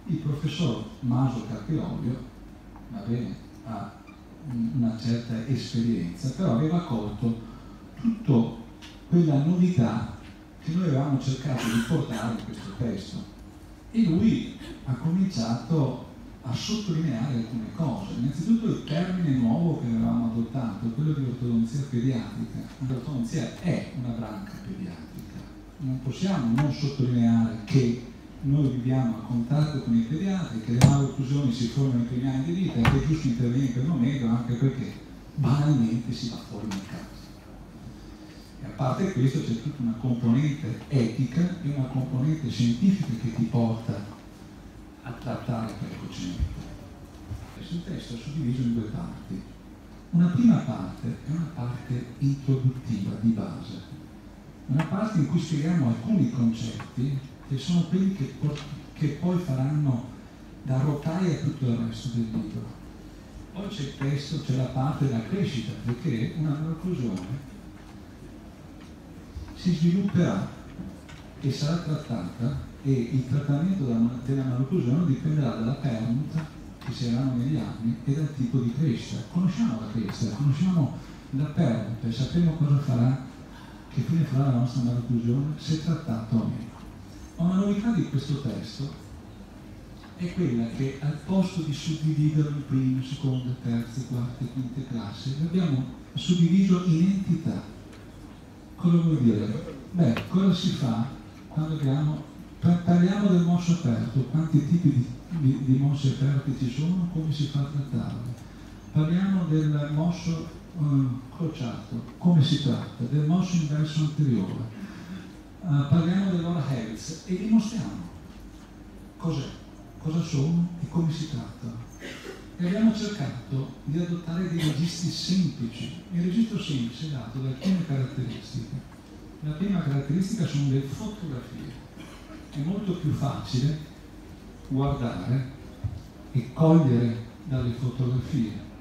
Il professor Maso Capriolio, va bene, ha una certa esperienza, però aveva colto tutta quella novità che noi avevamo cercato di portare in questo testo, e lui ha cominciato a sottolineare alcune cose. Innanzitutto il termine nuovo che avevamo adottato, quello di ortodonzia pediatrica. L'ortodonzia è una branca pediatrica, non possiamo non sottolineare che noi viviamo a contatto con i pediatri, che le malocclusioni si formano nei primi anni di vita e che è giusto intervenire per il momento, anche perché banalmente si va fuori di casa. E a parte questo c'è tutta una componente etica e una componente scientifica che ti porta a trattare precocemente. Questo testo è suddiviso in due parti. Una prima parte è una parte introduttiva, di base, una parte in cui spieghiamo alcuni concetti che sono quelli che poi faranno da rotaia a tutto il resto del libro. Poi c'è il testo, c'è la parte della crescita, perché una malocclusione si svilupperà e sarà trattata, e il trattamento della malocclusione dipenderà dalla permuta che si avranno negli anni e dal tipo di crescita. Conosciamo la crescita, conosciamo la permuta e sappiamo cosa farà, che fine farà la nostra malocclusione, se trattato o meno. Ma una novità di questo testo è quella che al posto di suddividerlo in prime, seconde, terze, quarte, quinte classi, l'abbiamo suddiviso in entità. Cosa vuol dire? Beh, cosa si fa quando parliamo del morso aperto, quanti tipi di morsi aperti ci sono, come si fa a trattarlo? Parliamo del morso crociato, come si tratta? Del morso inverso anteriore. Parliamo dell'oral health e dimostriamo cos'è, cosa sono e come si trattano. E abbiamo cercato di adottare dei registri semplici. Il registro semplice è dato da alcune caratteristiche. La prima caratteristica sono le fotografie. È molto più facile guardare e cogliere dalle fotografie